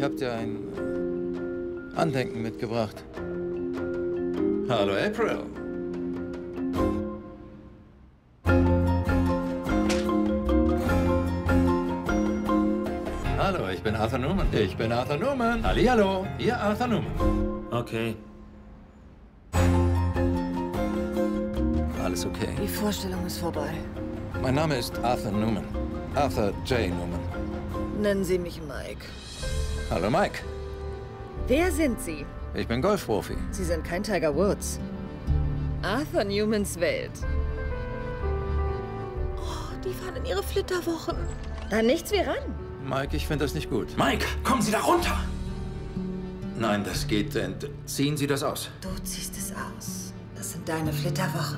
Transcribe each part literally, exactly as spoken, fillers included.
Ich habe dir ein Andenken mitgebracht. Hallo, April. Hallo, ich bin Arthur Newman. Ich bin Arthur Newman. Hallihallo, ihr Arthur Newman. Okay. Alles okay. Die Vorstellung ist vorbei. Mein Name ist Arthur Newman. Arthur J. Newman. Nennen Sie mich Mike. Hallo, Mike. Wer sind Sie? Ich bin Golfprofi. Sie sind kein Tiger Woods. Arthur Newmans Welt. Oh, die fahren in ihre Flitterwochen. Da nichts wie ran. Mike, ich finde das nicht gut. Mike, kommen Sie da runter! Nein, das geht. Äh, ziehen Sie das aus. Du ziehst es aus. Das sind deine Flitterwochen.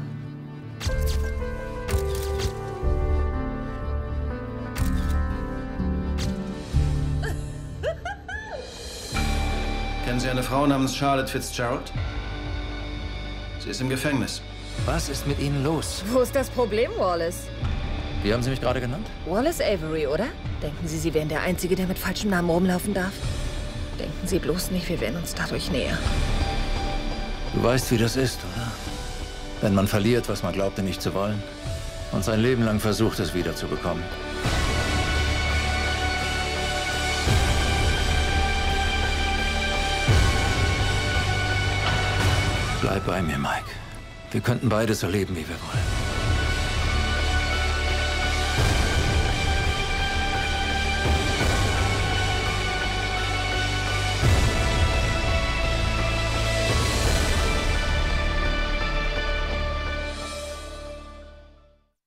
Kennen Sie eine Frau namens Charlotte Fitzgerald? Sie ist im Gefängnis. Was ist mit Ihnen los? Wo ist das Problem, Wallace? Wie haben Sie mich gerade genannt? Wallace Avery, oder? Denken Sie, Sie wären der Einzige, der mit falschem Namen rumlaufen darf? Denken Sie bloß nicht, wir wären uns dadurch näher. Du weißt, wie das ist, oder? Wenn man verliert, was man glaubte nicht zu wollen und sein Leben lang versucht, es wiederzubekommen. Bleib bei mir, Mike. Wir könnten beide so leben, wie wir wollen.